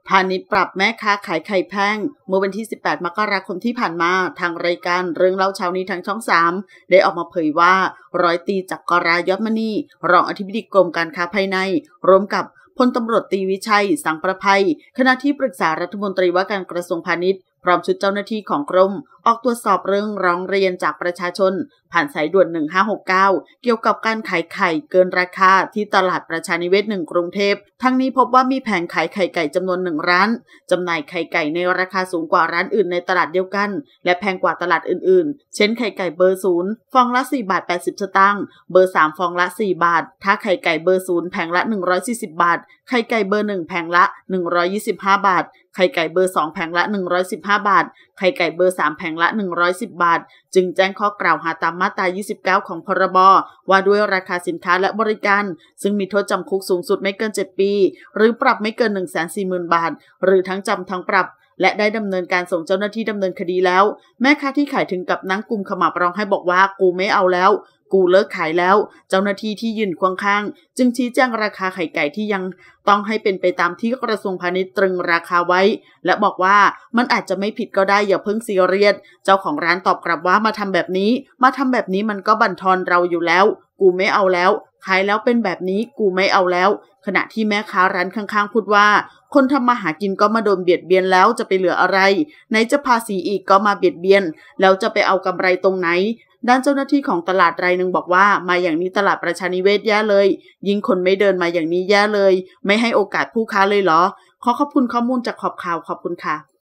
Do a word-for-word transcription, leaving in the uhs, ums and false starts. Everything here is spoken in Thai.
พาณิชย์ปรับแม่ค้าขายไข่แพงเมื่อวันที่สิบแปดมกราคมที่ผ่านมาทางรายการเรื่องเล่าเช้านี้ทางช่องสามได้ออกมาเผยว่าร้อยตีจักรายอดมณีรองอธิบดีกรมการค้าภายในร่วมกับพลตำรวจตรีวิชัยสังประภัยคณะที่ปรึกษารัฐมนตรีว่าการกระทรวงพาณิชย์พร้อมชุดเจ้าหน้าที่ของกรมออกตรวจสอบเรื่องร้องเรียนจากประชาชนผ่านสายด่วนหนึ่งห้าหกเก้าเกี่ยวกับการขายไข่เกินราคาที่ตลาดประชานิเวศหนึ่งกรุงเทพทั้งนี้พบว่ามีแผงขายไข่ไก่จำนวนหนึ่งร้านจำหน่ายไข่ไก่ในราคาสูงกว่าร้านอื่นในตลาดเดียวกันและแพงกว่าตลาดอื่นๆเช่นไข่ไก่เบอร์ศูนย์ฟองละสี่บาทแปดสิบสตางค์เบอร์สามฟองละสี่บาทถ้าไข่ไก่เบอร์ศูนย์แผงละหนึ่งร้อยสี่สิบบาทไข่ไก่เบอร์หนึ่งแผงละหนึ่งร้อยยี่สิบห้าบาทไข่ไก่เบอร์สองแผงละหนึ่งร้อยสิบห้าบาทไข่ไก่เบอร์สามแผงละหนึ่งร้อยสิบบาทจึงแจ้งข้อกล่าวหาตามมาตรายี่สิบเก้าของพรบว่าด้วยราคาสินค้าและบริการซึ่งมีโทษจำคุกสูงสุดไม่เกินเจ็ดปีหรือปรับไม่เกิน หนึ่งแสนสี่หมื่น บาทหรือทั้งจำทั้งปรับและได้ดำเนินการส่งเจ้าหน้าที่ดำเนินคดีแล้วแม่ค้าที่ขายถึงกับนั่งกุมขมับร้องให้บอกว่ากูไม่เอาแล้วกูเลิกขายแล้วเจ้าหน้าที่ที่ยืนข้างๆจึงชี้แจงราคาไข่ไก่ที่ยังต้องให้เป็นไปตามที่กระทรวงพาณิชย์ตรึงราคาไว้และบอกว่ามันอาจจะไม่ผิดก็ได้อย่าเพิ่งซีเรียสเจ้าของร้านตอบกลับว่ามาทำแบบนี้มาทำแบบนี้มันก็บั่นทอนเราอยู่แล้วกูไม่เอาแล้วขายแล้วเป็นแบบนี้กูไม่เอาแล้วขณะที่แม่ค้าร้านข้างๆพูดว่าคนทำมาหากินก็มาโดนเบียดเบียนแล้วจะไปเหลืออะไรไหนจะภาษีอีกก็มาเบียดเบียนแล้วจะไปเอากำไรตรงไหนด้านเจ้าหน้าที่ของตลาดรายหนึ่งบอกว่ามาอย่างนี้ตลาดประชานิเวศแย่เลยยิ่งคนไม่เดินมาอย่างนี้แย่เลยไม่ให้โอกาสผู้ค้าเลยเหรอขอขอบคุณข้อมูลจากขอบข่าวขอบคุณค่ะ